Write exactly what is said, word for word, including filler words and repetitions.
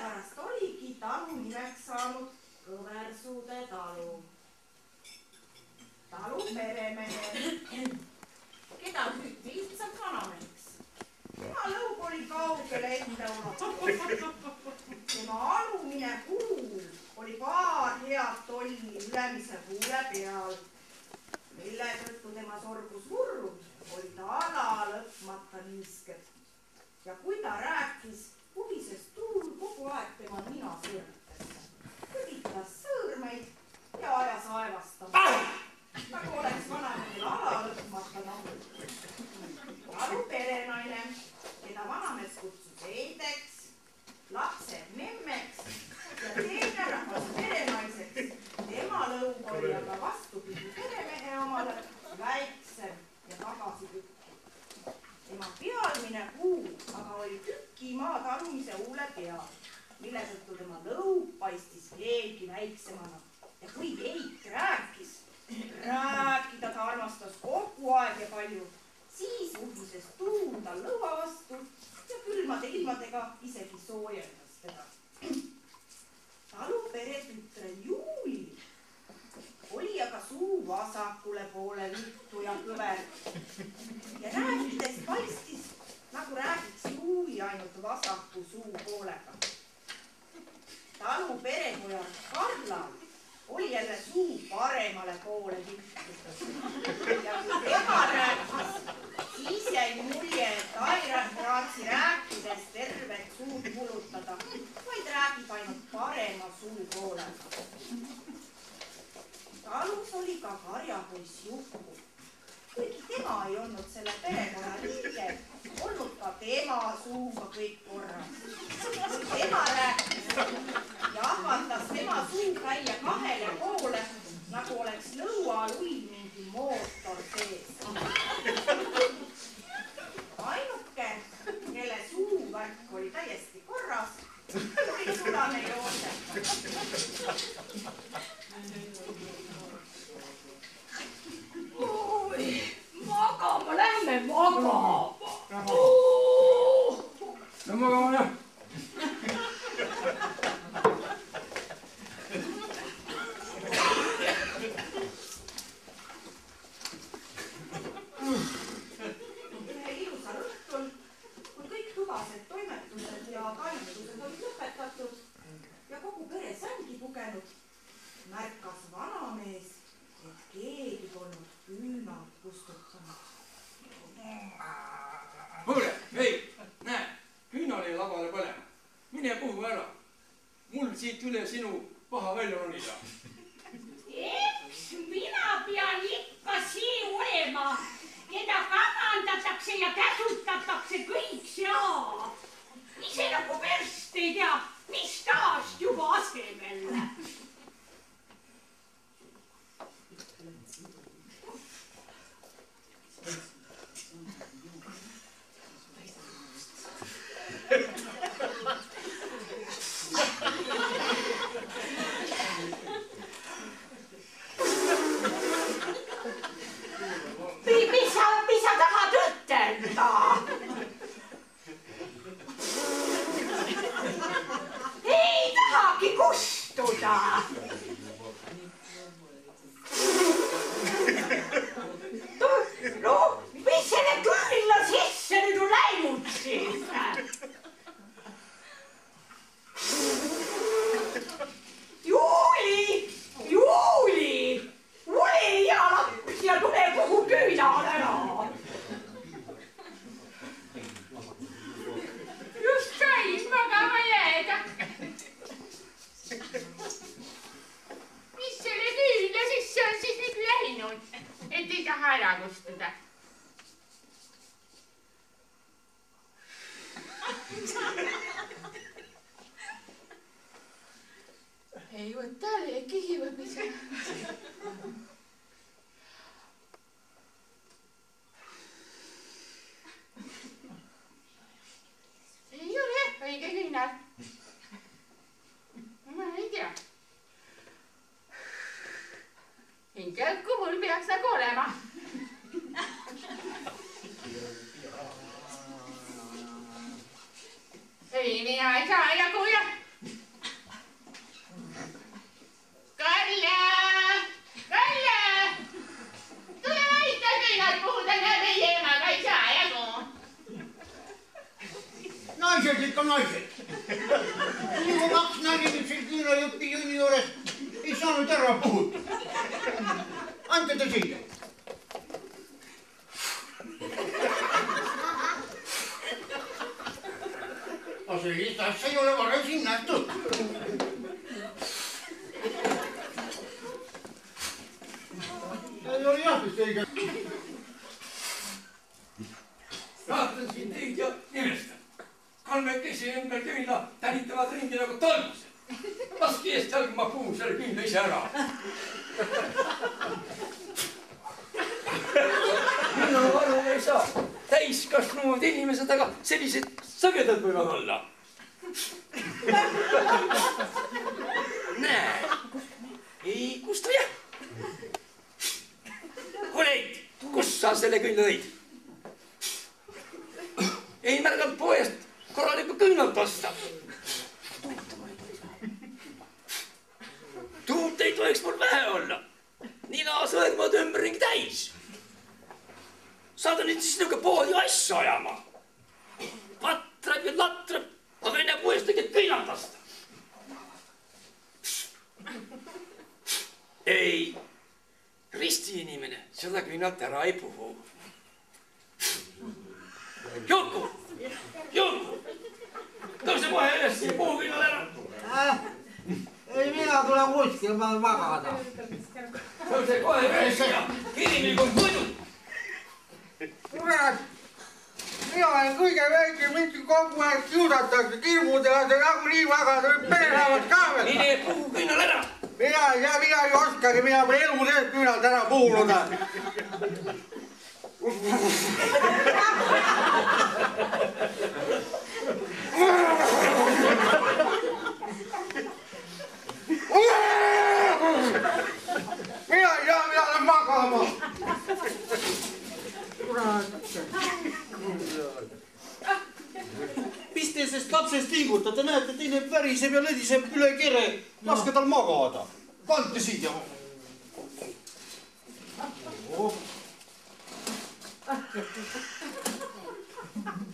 sellepärast oligi talu nimeks saanud Kõversuude talu. Talu peremehe, keda nüüd lihtsalt vanameheks. Tema lõug oli kaugele ette ulatunud. Tema alumine kuul oli paar head tolli ülemise kuule peal, mille tõttu tema sorgus murrud oli ta ala lõpmata niisked. Ja kui ta rääkis, puhises tuul kogu aeg tema nina sõrmetesse. Kõditas sõõrmeid ja ajas aevastama. Nagu oleks vanemehel ala lõpmata nahul. Talu perenaine, keda vanamees kutsus Eideks, lapsed memmeks ja teine rahvas perenaiseks. Tema lõug oli aga vastupidi peremehe omale väiksem ja tagasi tükki. Tema pealmine kuu aga oli tüki maa talumise huule peal, mille tõttu tema lõug paistis veelgi väiksemana. Ja kui Eik rääkis, rääkida ta armastas kogu aeg ja palju, siis uhmises tuul tal lõua vastu ja külmade ilmadega isegi soojendas teda. Talu peretütre Juuli oli aga suu vasakule poole vittu ja kõver. Ja rääkides paistis, nagu räägiks Juuli ainult vasaku suu poolega. Talu perepojar Karlal oli jälle suu paremale poole vittu. Ja kui tema rääkis, siis jäi mulje, et Airat raatsi rääkides tervet suud kulutada, vaid räägib ainult parema suu poolega. Talus oli ka karjapoiss Juhku. Kuigi tema ei olnud selle perekonna liige, olnud ka tema suuga kõik korras. Kui tema rääkis ja ahvattas tema suu käia kahele poole, nagu oleks lõual ui mingi mootor sees. Ainuke, kelle suuvärk oli täiesti korras, oli sulane Joosep. Oi, magama, lähme magama. No magama jah. Ühe ilusal õhtul, kui kõik tubased toimetused ja talitused olid lõpetatud ja kogu pere sängi pugenud, märkas vanamees, et keegi polnud küünalt kustutanud. Kuule, hei, näe, küünal jäi lavale põlema. Mine puhu ära. Mul siit üle sinu paha välja ronida. Eks mina pean ikka siin olema, keda kamandatakse ja käsutatakse kõik seal. Ise nagu perst ei tea, mis taast juba asemel. Mis sa, mis sa tahad ütelda? Ei tahagi kustuda. No, mis selle külla sisse nüüd on läinud siis? Juuli, Juuli, ole hea laps ja tule kogu küünal ära. Just käis magama jääda. Mis selle küünla sisse on siis nüüd läinud, et ei taha ära kustuda? Ei võta leeki hivapisa. Ei ole õige küünal. Ma ei tea. Hingelgu mul peaks nagu olema. Ei, mina ei saa jagu ja naised. Juba kaks nali nüüd siin küünlajupi junni juures ei saanud ära puhutud. Ante ta siia. Aga sellist asja ei ole varem siin nähtud. Ei ole jah, vist õige. Vaatan siin teid ja nimestan. Kolmekesi ümber küünla tänitavad ringi nagu tolmused. Laske eest jalg, ma puhun selle küünla ise ära. Minu aru ei saa. Täiskasvanud inimesed, aga sellised sõgedad võivad olla. Näe, ei kusta jah. Oleit, kus sa selle küünla tõid? Ei märganud poest korralikku küünalt osta. Tuult ei tohiks mul vähe olla. Nina sõed mood ümberring täis. Saada nüüd siis niuke poodi asja ajama. Vatrab ja latrab, aga enne poest tegid küünalt osta. Ei, risti inimene seda küünalt ära ei puhu. Juku, Juku, tõuse kohe üles siin puhu küünal ära. Ei, mina tulen kuskil, ma magada. Tõuse kohe üles ja inimlikult muidu. Kurat, mina olen kõige väike, mind kogu aeg kiusatakse, kirmudele, see nagu nii magada, pere lähevad ka veel. Mine puhu küünal ära. Mina ei tea, mina ei oskagi, mina pole elu sees küünalt ära puhunud. Mina ei tea, mina olen magama. Mis te sest lapsest liigutate? Näete, teine väriseb ja lõdiseb üle kere. Laske tal magada. Kante siia. Oh.